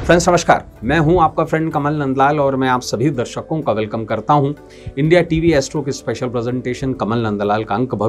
Friends नमस्कार, मैं हूं आपका फ्रेंड कमल नंदलाल और मैं आप सभी दर्शकों का वेलकम करता हूं इंडिया टीवी एस्ट्रो की स्पेशल प्रेजेंटेशन कमल नंदलाल का अंक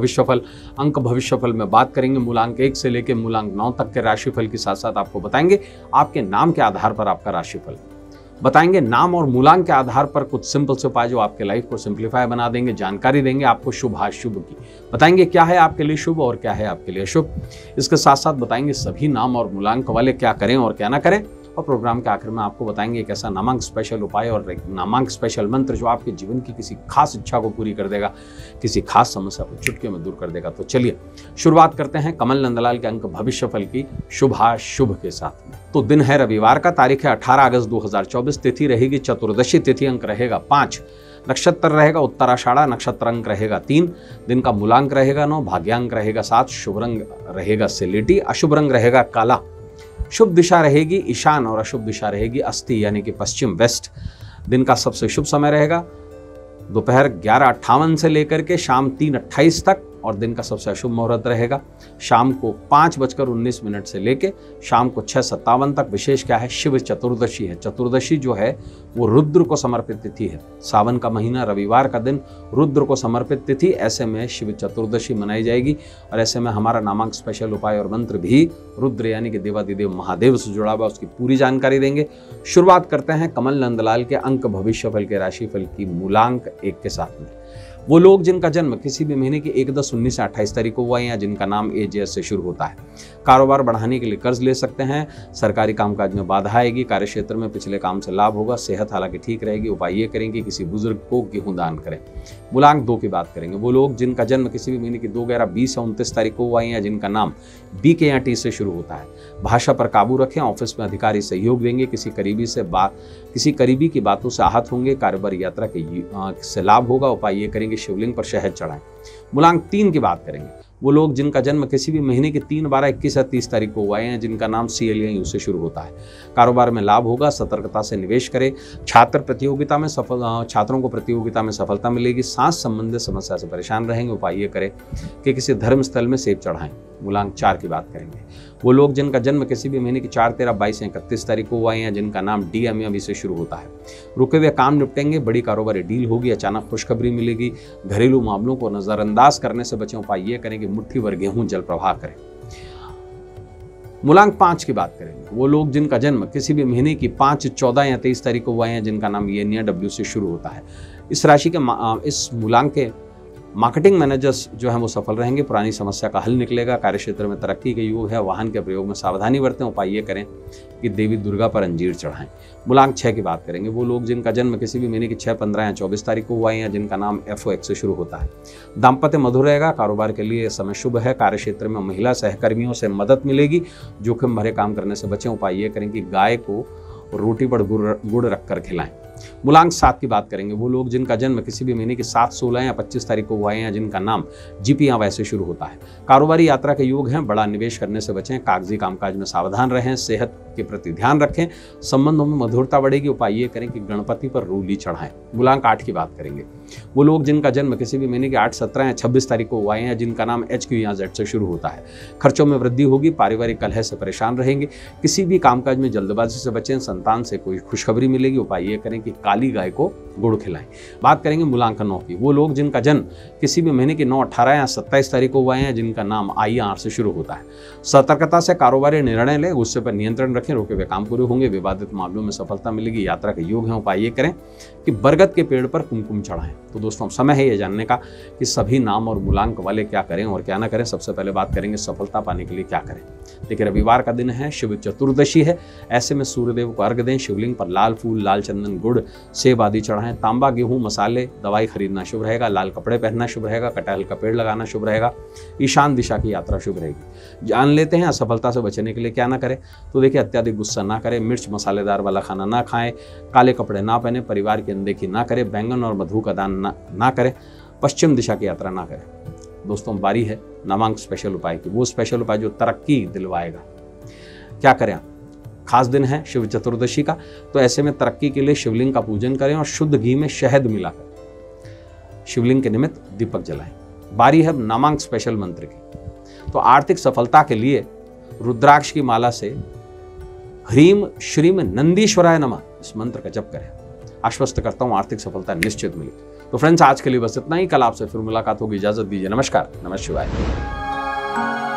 भविष्यफल में बात करेंगे मूलांक 1 से लेकर मूलांक 9 तक के राशिफल के साथ साथ आपको बताएंगे आपके नाम के आधार पर आपका राशिफल बताएंगे। नाम और मूलांक के आधार पर कुछ सिंपल से उपाय जो आपके लाइफ को सिंप्लीफाई बना देंगे। जानकारी देंगे आपको शुभ अशुभ की, बताएंगे क्या है आपके लिए शुभ और क्या है आपके लिए अशुभ। इसके साथ साथ बताएंगे सभी नाम और मूलांक वाले क्या करें और क्या ना करें। और प्रोग्राम के आखिर में आपको बताएंगे एक ऐसा नामांक स्पेशल उपाय और नामांक स्पेशल मंत्र जो आपके जीवन की किसी खास इच्छा को पूरी कर देगा, किसी खास समस्या को चुटकी में दूर कर देगा। तो चलिए शुरुआत करते हैं कमल नंदलाल के अंक भविष्यफल की शुभाशुभ के साथ में। तो दिन है रविवार का, तारीख है 18 अगस्त 2024, तिथि रहेगी चतुर्दशी तिथि, अंक रहेगा 5, नक्षत्र रहेगा उत्तराषाढ़ा, नक्षत्र अंक रहेगा 3, दिन का मूलांक रहेगा 9, भाग्यांक रहेगा 7, शुभ रंग रहेगा सिलेटी, अशुभ रंग रहेगा काला, शुभ दिशा रहेगी ईशान और अशुभ दिशा रहेगी अस्ति यानी कि पश्चिम वेस्ट। दिन का सबसे शुभ समय रहेगा दोपहर 11:58 से लेकर के शाम 3:28 तक और दिन का सबसे अशुभ मुहूर्त रहेगा शाम को 5:19 से लेके शाम को 6:57 तक। विशेष क्या है, शिव चतुर्दशी है। चतुर्दशी जो है वो रुद्र को समर्पित तिथि है। सावन का महीना, रविवार का दिन, रुद्र को समर्पित तिथि, ऐसे में शिव चतुर्दशी मनाई जाएगी। और ऐसे में हमारा नामांक स्पेशल उपाय और मंत्र भी रुद्र यानी कि देवादिदेव महादेव से जुड़ा हुआ, उसकी पूरी जानकारी देंगे। शुरुआत करते हैं कमल नंदलाल के अंक भविष्यफल के राशिफल की मूलांक 1 के साथ में। वो लोग जिनका जन्म किसी भी महीने की 1, 10, 19 से 28 तारीख को हुआ है या जिनका नाम एजेएस से शुरू होता है, कारोबार बढ़ाने के लिए कर्ज ले सकते हैं। सरकारी कामकाज में बाधा आएगी, कार्य क्षेत्र में पिछले काम से लाभ होगा, सेहत हालांकि ठीक रहेगी। उपाय ये करेंगे किसी बुजुर्ग को गेहूं दान करें। मूलांक 2 की बात करेंगे। वो लोग जिनका जन्म किसी भी महीने की 2, 11, 20 या 29 तारीख को हुआ है या जिनका नाम बी के या टी से शुरू होता है, भाषा पर काबू रखें। ऑफिस में अधिकारी सहयोग देंगे, किसी करीबी की बातों से आहत होंगे, कारोबार यात्रा के से लाभ होगा। उपाय ये करेंगे शिवलिंग पर शहद चढ़ाएं। मूलांक 3 की बात करेंगे। वो लोग जिनका जन्म किसी भी महीने की 3, 12, 21 या 30 तारीख को हुआ है जिनका नाम CL या U से शुरू होता है, कारोबार में लाभ होगा, सतर्कता से निवेश करें। छात्रों को प्रतियोगिता में सफलता मिलेगी। सांस संबंधित समस्या से परेशान रहेंगे। उपाय ये करें कि किसी धर्म स्थल में सेब चढ़ाएं। मूलांक 4 की बात करेंगे। वो लोग जिनका जन्म किसी भी महीने की 4, 13, 22 या 31 तारीख को हुआ है या जिनका नाम DM या V से शुरू होता है, रुके हुए काम निपटेंगे, बड़ी कारोबारी डील होगी, अचानक खुशखबरी मिलेगी। घरेलू मामलों को नजरअंदाज करने से बचें। उपाय ये करें कि मुट्ठी भर गेहूं जल प्रवाह करें। मूलांक 5 की बात करेंगे। वो लोग जिनका जन्म किसी भी महीने की 5, 14 या 23 तारीख को हुआ है जिनका नाम EN या W से शुरू होता है, इस राशि के इस मूलांक के मार्केटिंग मैनेजर्स जो हैं वो सफल रहेंगे। पुरानी समस्या का हल निकलेगा। कार्यक्षेत्र में तरक्की के योग है। वाहन के प्रयोग में सावधानी बरतें। उपाय ये करें कि देवी दुर्गा पर अंजीर चढ़ाएं। मूलांक 6 की बात करेंगे। वो लोग जिनका जन्म किसी भी महीने की 6, 15 या 24 तारीख को हुआ है या जिनका नाम FOX से शुरू होता है, दाम्पत्य मधुर रहेगा। कारोबार के लिए समय शुभ है। कार्यक्षेत्र में महिला सहकर्मियों से मदद मिलेगी। जोखिम भरे काम करने से बचें। उपाय ये करें कि गाय को रोटी पर गुड़ रखकर खिलाएं। मूलांक 7 की बात करेंगे। वो लोग जिनका जन्म किसी भी महीने की 7, 16 या 25 तारीख को हुआ है या जिनका नाम GP या वैसे शुरू होता है, कारोबारी यात्रा के योग हैं। बड़ा निवेश करने से बचें। कागजी कामकाज में सावधान रहें। सेहत के प्रति ध्यान रखें। संबंधों में मधुरता बढ़ेगी। उपाय ये करें कि गणपति पर रूली चढ़ाएं। मूलांक 8 की बात करेंगे। वो लोग जिनका जन्म किसी भी महीने की 8, 17 या 26 तारीख को हुआ है या जिनका नाम HQ या Z से शुरू होता है, खर्चों में वृद्धि होगी। पारिवारिक कलह से परेशान रहेंगे। किसी भी कामकाज में जल्दबाजी से बचें। संतान से कोई खुशखबरी मिलेगी। उपाय ये करें कि काली गाय को गुड़ खिलाएं। बात करेंगे मूलांक 9 की। वो लोग जिनका जन्म किसी भी महीने की 9, 18 या 27 तारीख को हुआ है जिनका नाम IR से शुरू होता है, सतर्कता से कारोबारी निर्णय लें। गुस्से पर नियंत्रण रखें। रुके हुए काम पूरे होंगे। विवादित मामलों में सफलता मिलेगी। यात्रा के योग है। उपाय ये करें कि बरगद के पेड़ पर कुमकुम चढ़ाएं। तो दोस्तों समय है ये जानने का कि सभी नाम और मूलांक वाले क्या करें और क्या ना करें। सबसे पहले बात करेंगे सफलता पाने के लिए क्या करें। देखिए रविवार का दिन है, शिव चतुर्दशी है। ऐसे में सूर्यदेव को अर्घ्य दें। शिवलिंग पर लाल फूल, लाल चंदन, गुड़, सेब आदि चढ़ाएं। तांबा, गेहूं, मसाले, दवाई खरीदना शुभ रहेगा। लाल कपड़े पहनना शुभ रहेगा। कटहल का पेड़ लगाना शुभ रहेगा। ईशान दिशा की यात्रा शुभ रहेगी। जान लेते हैं असफलता से बचने के लिए क्या ना करें। तो देखिए अत्यधिक गुस्सा ना करें। मिर्च मसालेदार वाला खाना ना खाएं। काले कपड़े ना पहने। परिवार की अनदेखी ना करें। बैंगन और मधु का दान ना करें। पश्चिम दिशा की यात्रा ना करें। दोस्तों बारी है नामांक स्पेशल उपाय की। वो स्पेशल उपाय जो तरक्की दिलवाएगा। क्या करें आप? खास दिन है शिव चतुर्दशी का, तो ऐसे में तरक्की के लिए शिवलिंग का पूजन करें और शुद्ध घी में शहद मिलाकर शिवलिंग के निमित्त दीपक जलाएं। बारी है नामांक स्पेशल मंत्र की। तो आर्थिक सफलता के लिए रुद्राक्ष की माला से ह्रीम श्रीम नंदीश्वराय नमः इस मंत्र का जप करें। आश्वस्त करता हूं आर्थिक सफलता निश्चित मिली। तो फ्रेंड्स, आज के लिए बस इतना ही। कल आपसे फिर मुलाकात होगी। इजाजत दीजिए। नमस्कार। नमः शिवाय।